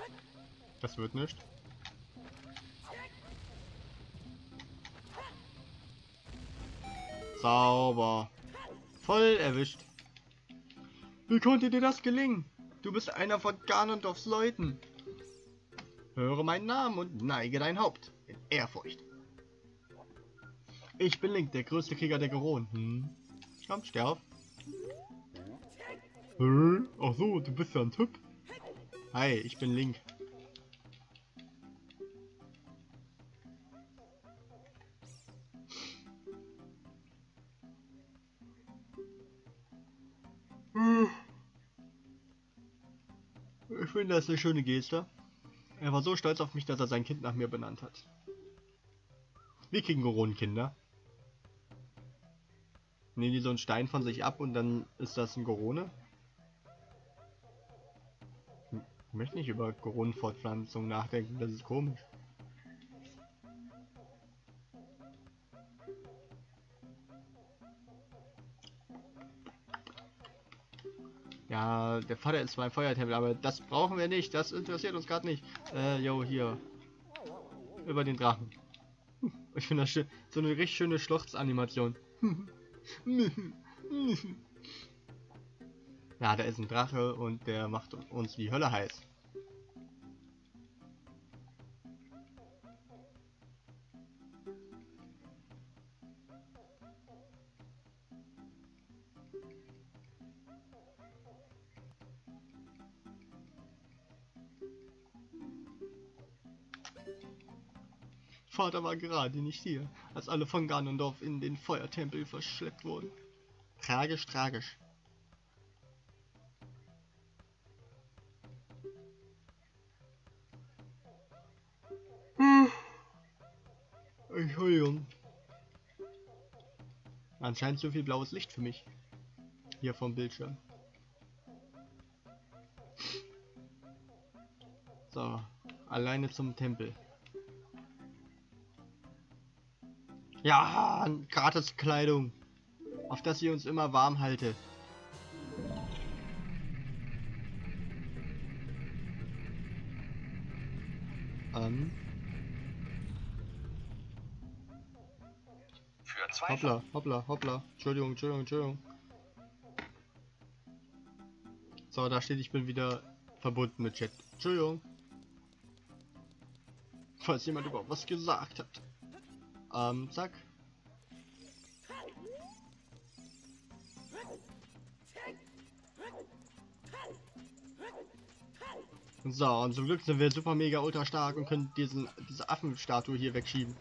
Das wird nicht. Sauber. Voll erwischt. Wie konnte dir das gelingen? Du bist einer von Ganondorfs Leuten. Höre meinen Namen und neige dein Haupt in Ehrfurcht. Ich bin Link, der größte Krieger der Geronen. Komm, steh auf. Ach so, du bist ja ein Typ. Hi, ich bin Link. Ich finde, das ist eine schöne Geste. Er war so stolz auf mich, dass er sein Kind nach mir benannt hat. Wie kriegen Goronenkinder? Nehmen die so einen Stein von sich ab und dann ist das ein Gorone? Ich möchte nicht über Goronenfortpflanzung nachdenken, das ist komisch. Ja, der Vater ist zwar ein Feuertempel, aber das brauchen wir nicht, das interessiert uns gerade nicht. Jo, hier. Über den Drachen. Ich finde das schön, so eine richtig schöne Schluchzanimation. Ja, da ist ein Drache und der macht uns die Hölle heiß. Vater war gerade nicht hier, als alle von Ganondorf in den Feuertempel verschleppt wurden. Tragisch, tragisch. Entschuldigung. Anscheinend zu viel blaues Licht für mich. Hier vom Bildschirm. So, alleine zum Tempel. Ja, gratis Kleidung, auf das ihr uns immer warm haltet. Hoppla, hoppla, hoppla. Entschuldigung, Entschuldigung, Entschuldigung. So, da steht, ich bin wieder verbunden mit Chat. Entschuldigung. Falls jemand überhaupt was gesagt hat. Zack. So, und zum Glück sind wir super mega ultra stark und können diese Affenstatue hier wegschieben.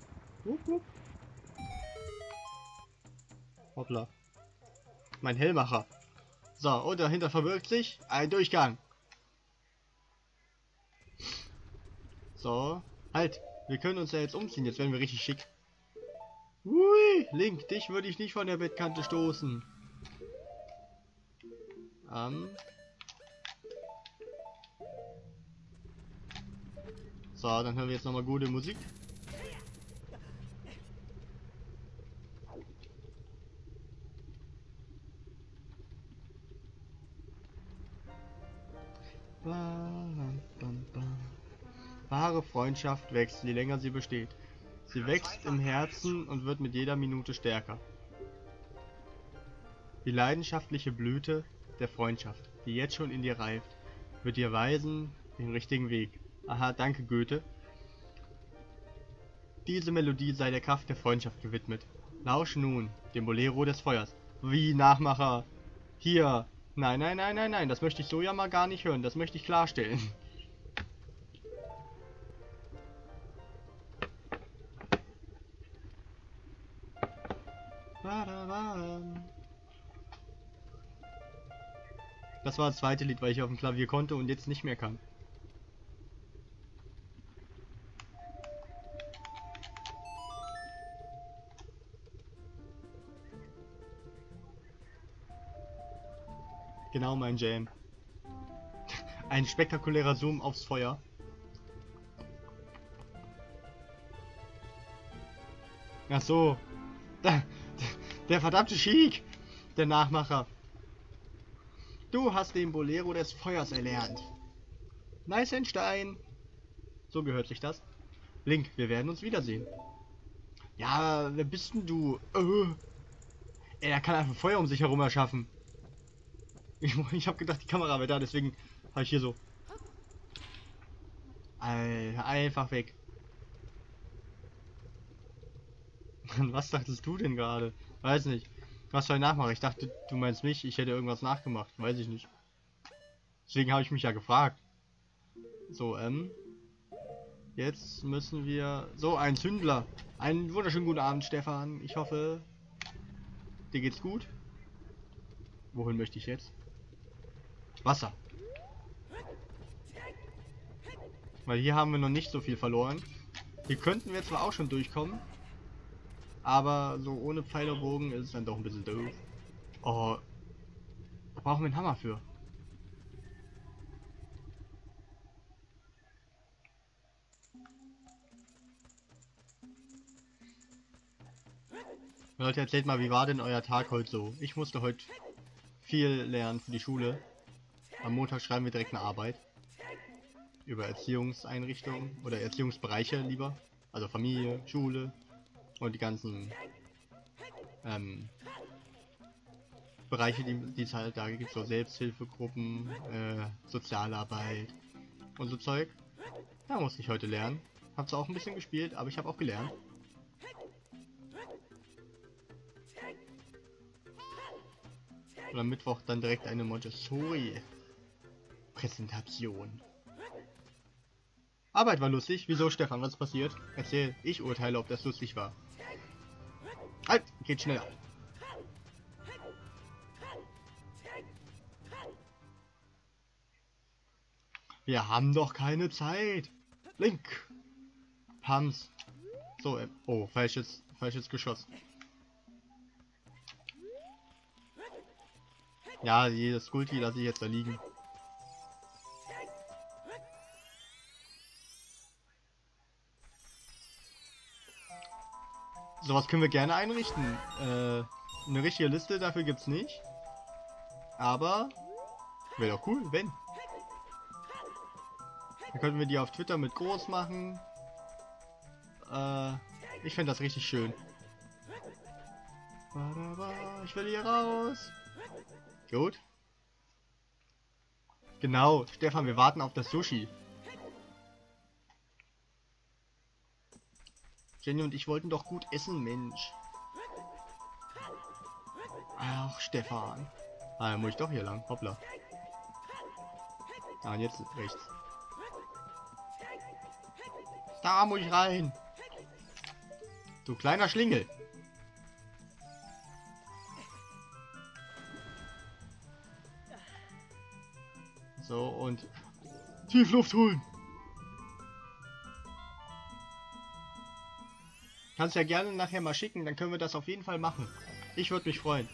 Hoppla. Mein Hellmacher. So, und dahinter verbirgt sich ein Durchgang. So, halt. Wir können uns ja jetzt umziehen, jetzt werden wir richtig schick. Ui, Link, dich würde ich nicht von der Bettkante stoßen. So, dann hören wir jetzt nochmal gute Musik. Wahre Freundschaft wächst, je länger sie besteht. Sie wächst im Herzen und wird mit jeder Minute stärker. Die leidenschaftliche Blüte der Freundschaft, die jetzt schon in dir reift, wird dir weisen den richtigen Weg. Aha, danke Goethe. Diese Melodie sei der Kraft der Freundschaft gewidmet. Lausche nun dem Bolero des Feuers. Wie Nachmacher? Hier. Nein, nein, nein, nein, nein, das möchte ich so ja mal gar nicht hören, das möchte ich klarstellen. Das war das zweite Lied, weil ich auf dem Klavier konnte und jetzt nicht mehr kann. Genau mein Jam. Ein spektakulärer Zoom aufs Feuer. Ach so. Der verdammte Sheik. Der Nachmacher. Du hast den Bolero des Feuers erlernt. Nice ein Stein. So gehört sich das. Link, wir werden uns wiedersehen. Ja, wer bist denn du? Er kann einfach Feuer um sich herum erschaffen. Ich habe gedacht, die Kamera wäre da, deswegen habe ich hier so. Alter, einfach weg. Was dachtest du denn gerade? Weiß nicht. Was soll ich nachmachen? Ich dachte, du meinst mich, ich hätte irgendwas nachgemacht. Weiß ich nicht. Deswegen habe ich mich ja gefragt. So, jetzt müssen wir... So, ein Zündler. Einen wunderschönen guten Abend, Stefan. Ich hoffe, dir geht's gut. Wohin möchte ich jetzt? Wasser. Weil hier haben wir noch nicht so viel verloren. Hier könnten wir zwar auch schon durchkommen. Aber so ohne Pfeil und Bogen ist es dann doch ein bisschen doof. Oh. Da brauchen wir einen Hammer für. Leute, erzählt mal, wie war denn euer Tag heute so? Ich musste heute viel lernen für die Schule. Am Montag schreiben wir direkt eine Arbeit. Über Erziehungseinrichtungen oder Erziehungsbereiche lieber. Also Familie, Schule und die ganzen Bereiche, die es halt da gibt. So Selbsthilfegruppen, Sozialarbeit und so Zeug. Da musste ich heute lernen. Hab zwar auch ein bisschen gespielt, aber ich habe auch gelernt. Und am Mittwoch dann direkt eine Montessori-Präsentation. Arbeit war lustig. Wieso, Stefan? Was ist passiert? Erzähl. Ich urteile, ob das lustig war. Halt! Geht schneller. Wir haben doch keine Zeit. Link. Pams. So, oh, falsches Geschoss. Ja, jedes Skulti lasse ich jetzt da liegen. Sowas können wir gerne einrichten. Eine richtige Liste dafür gibt's nicht. Aber wäre doch cool, wenn. Dann könnten wir die auf Twitter mit groß machen. Ich fände das richtig schön. Ich will hier raus. Gut. Genau, Stefan, wir warten auf das Sushi. Jenny und ich wollten doch gut essen, Mensch. Ach, Stefan. Ah, dann muss ich doch hier lang. Hoppla. Ah, und jetzt rechts. Da muss ich rein. Du kleiner Schlingel. So, und Tiefluft holen. Kannst ja gerne nachher mal schicken, dann können wir das auf jeden Fall machen. Ich würde mich freuen.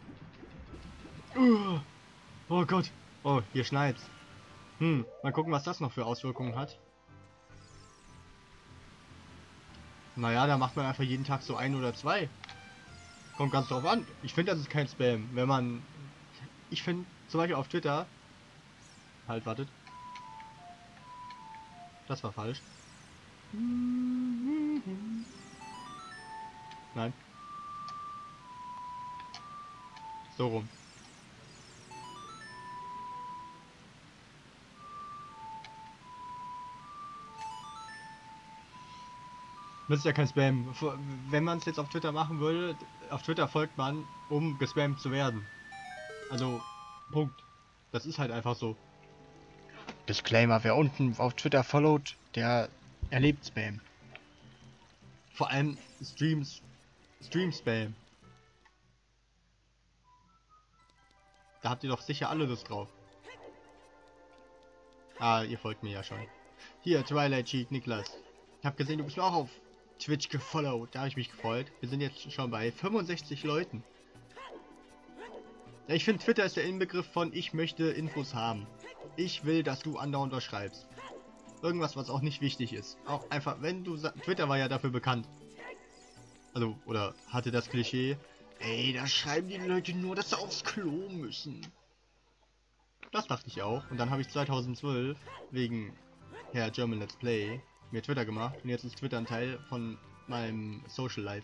Oh Gott. Oh, hier schneit's. Mal gucken, was das noch für Auswirkungen hat. Naja, da macht man einfach jeden Tag so 1 oder 2. Kommt ganz drauf an. Ich finde, das ist kein Spam. Wenn man... Ich finde, zum Beispiel auf Twitter... Halt, wartet. Das war falsch. Nein. So rum. Das ist ja kein Spam. Wenn man es jetzt auf Twitter machen würde, auf Twitter folgt man, um gespammt zu werden. Also, Punkt. Das ist halt einfach so. Disclaimer, wer unten auf Twitter followt, der erlebt Spam. Vor allem Stream-Spam. Da habt ihr doch sicher alle Lust drauf. Ah, ihr folgt mir ja schon. Hier, Twilight Cheat, Niklas. Ich hab gesehen, du bist mir auch auf Twitch gefollowt. Da habe ich mich gefreut. Wir sind jetzt schon bei 65 Leuten. Ja, ich finde, Twitter ist der Inbegriff von ich möchte Infos haben. Ich will, dass du andauernd was schreibst. Irgendwas, was auch nicht wichtig ist. Auch einfach, wenn du... Twitter war ja dafür bekannt. Also, oder hatte das Klischee. Ey, da schreiben die Leute nur, dass sie aufs Klo müssen. Das dachte ich auch. Und dann habe ich 2012 wegen Herr German Let's Play mir Twitter gemacht. Und jetzt ist Twitter ein Teil von meinem Social Life.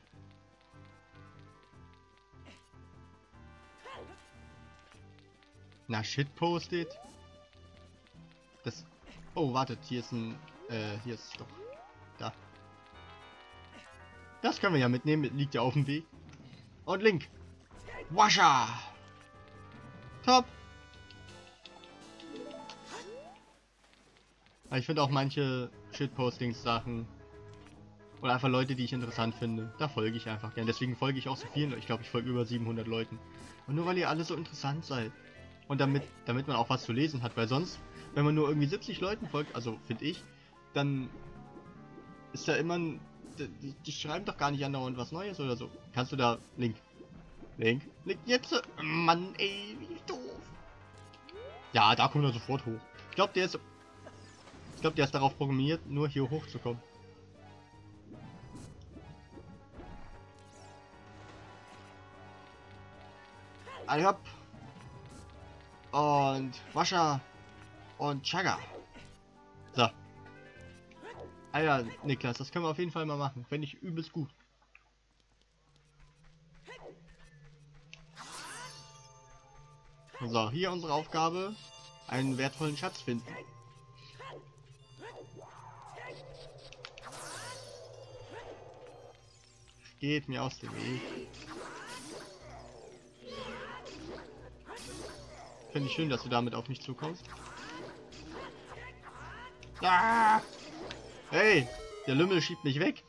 Na, shitpostet? Das... Oh, wartet, hier ist ein... hier ist doch... Da. Das können wir ja mitnehmen, liegt ja auf dem Weg. Und Link. Washa! Top! Aber ich finde auch manche Shitpostings-Sachen oder einfach Leute, die ich interessant finde, da folge ich einfach gern. Deswegen folge ich auch so vielen. Ich glaube, ich folge über 700 Leuten. Und nur weil ihr alle so interessant seid. Und damit man auch was zu lesen hat. Weil sonst, wenn man nur irgendwie 70 Leuten folgt, also finde ich, dann ist da immer ein... Die schreiben doch gar nicht andauernd was Neues oder so. Kannst du da... Link, jetzt... Mann, ey, wie doof. Ja, da kommt er sofort hoch. Ich glaube, der ist darauf programmiert, nur hier hochzukommen. Alle hopp. Und Wascher. Und Chagga. So. Alter, Niklas, das können wir auf jeden Fall mal machen. Fände ich übelst gut. So, hier unsere Aufgabe. Einen wertvollen Schatz finden. Geht mir aus dem Weg. Finde ich schön, dass du damit auf mich zukommst. Ah! Hey, der Lümmel schiebt mich weg.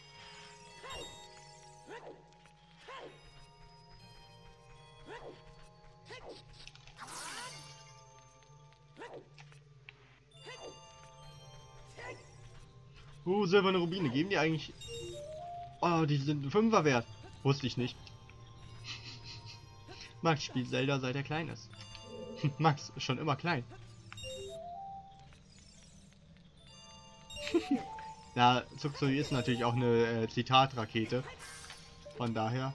Silberne Rubine, geben die eigentlich... Oh, die sind 5er wert. Wusste ich nicht. Max spielt Zelda, seit er klein ist. Max ist schon immer klein. Ja, Zuxui ist natürlich auch eine Zitatrakete. Von daher.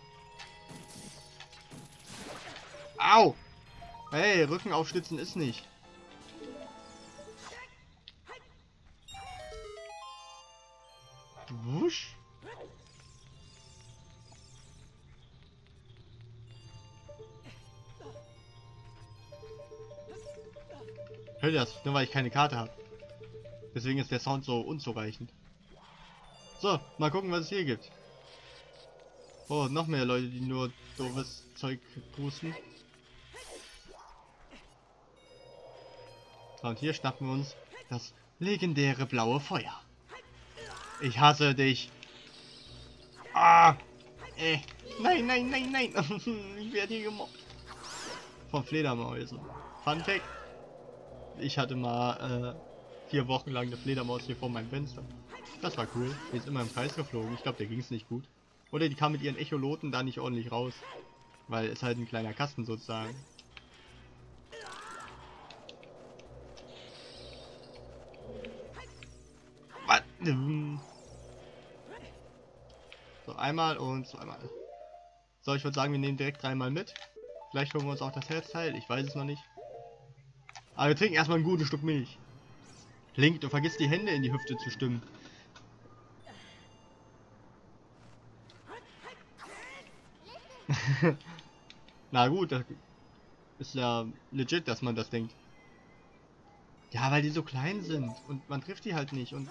Au! Hey, Rücken aufstützen ist nicht. Wusch. Hör das, nur weil ich keine Karte habe. Deswegen ist der Sound so unzureichend. So, mal gucken, was es hier gibt. Oh, noch mehr Leute, die nur doofes Zeug pusten. So, und hier schnappen wir uns das legendäre blaue Feuer. Ich hasse dich. Ah! Nein, nein, nein, nein. Ich werde hier gemobbt. Von Fledermäusen. Fun Fact. Ich hatte mal 4 Wochen lang eine Fledermaus hier vor meinem Fenster. Das war cool. Die ist immer im Kreis geflogen. Ich glaube, der ging es nicht gut. Oder die kam mit ihren Echoloten da nicht ordentlich raus. Weil es halt ein kleiner Kasten sozusagen. Was? So, einmal und zweimal. So, ich würde sagen, wir nehmen direkt 3-mal mit. Vielleicht holen wir uns auch das Herzteil. Ich weiß es noch nicht. Aber wir trinken erstmal ein gutes Stück Milch. Link, du vergisst die Hände in die Hüfte zu stimmen. Na gut, das ist ja legit, dass man das denkt. Ja, weil die so klein sind und man trifft die halt nicht und...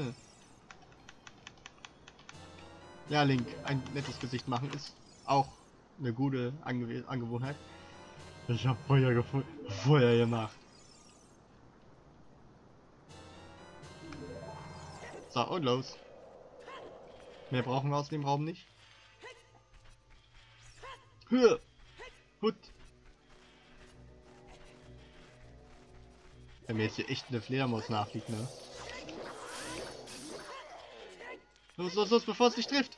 Ja, Link, ein nettes Gesicht machen ist auch eine gute Angewohnheit. Ich habe Feuer gemacht. So, und los. Mehr brauchen wir aus dem Raum nicht. Hör! Hut! Wenn mir jetzt hier echt eine Fledermaus nachfliegt, ne? Los, los, los, bevor es dich trifft!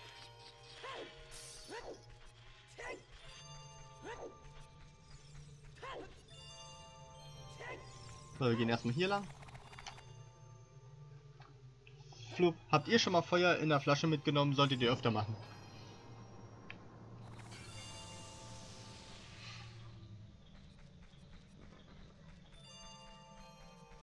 So, wir gehen erstmal hier lang. Flup. Habt ihr schon mal Feuer in der Flasche mitgenommen? Solltet ihr öfter machen.